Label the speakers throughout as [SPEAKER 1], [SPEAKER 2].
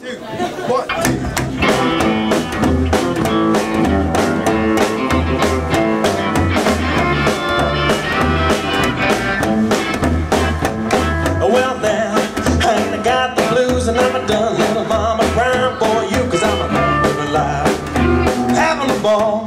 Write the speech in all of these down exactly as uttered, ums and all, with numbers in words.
[SPEAKER 1] two, one, two.
[SPEAKER 2] Well now, I ain't got the blues and I'm a done little mama crying for you, cause I'm a living alive, having a ball.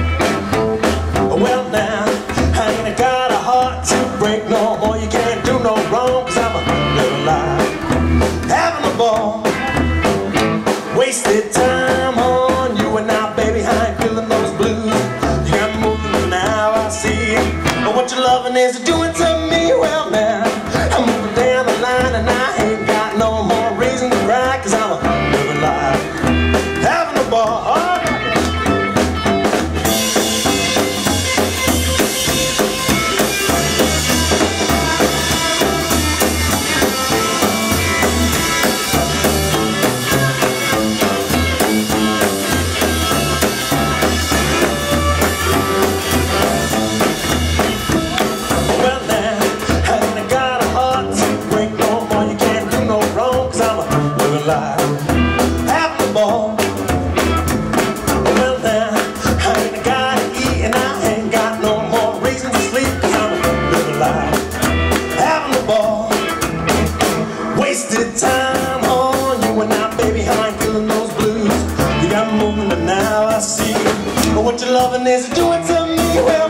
[SPEAKER 2] Well now, I ain't got a heart to break no more. You can't do no wrong, cause I'm a living alive, having a ball. Wasted time on you and now, baby, I ain't feeling those blues. You got me moving now, I see what your loving is doing to me. Well now, I'm moving down the line and I ain't got no more reason to cry, cause I'm a living life, having a ball. Having a ball. Well now, I ain't gotta eat and I ain't got no more reason to sleep, cause I'm living alive, having a ball. Wasted time on you and now, baby, I ain't feeling those blues. You got me moving and now I see what your loving is doing to me. Well,